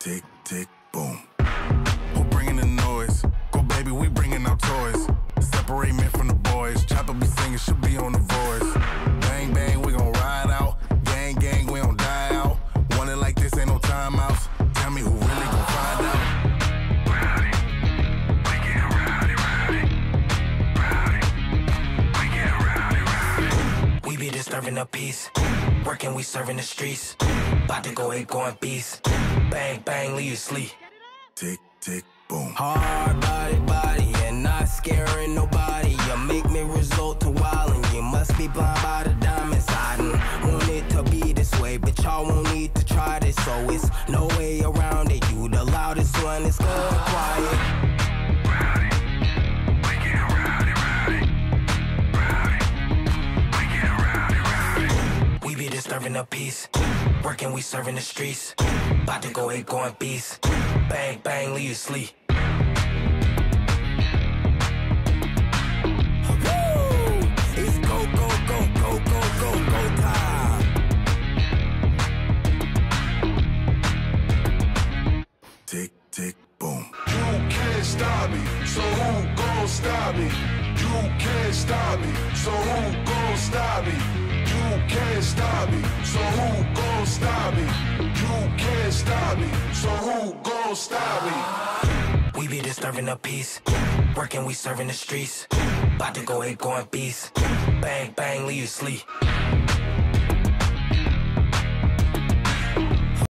Tick, tick, boom. Who bringing the noise? Go baby, we bringing our toys. Separate men from the boys. Chopper be singing, she'll be on the voice. Bang, bang, we gon' ride out. Gang, gang, we don't die out. Want it like this, ain't no timeouts. Tell me who really gon' find out. Rowdy, we get rowdy, rowdy. Rowdy, we get rowdy, rowdy. We be disturbing the peace. Working, we serving the streets. About to go hit, going beast. Bang, bang, leave you sleep. Tick, tick, boom. Hard body, and not scaring nobody. You make me resort to wildin'. You must be blind by the diamonds. I didn't want it to be this way, but y'all won't need to try this, so it's no way around it. You the loudest one, it's going quiet. Rowdy, we get rowdy, rowdy. Rowdy, we get rowdy, rowdy. We be disturbing the peace. Working, we serving the streets. About to go hit, going beast. Bang, bang, leave you sleep. It's go, go, go, go, go, go, go time. Tick, tick, boom. You can't stop me, so who gon' stop me? You can't stop me, so who gon' stop me? You can't stop me, so who gon' stop me? You can't stop me, so who gon' stop me? We be disturbing the peace. Working, we serving the streets. About to go hit, going beast. Bang, bang, leave you sleep.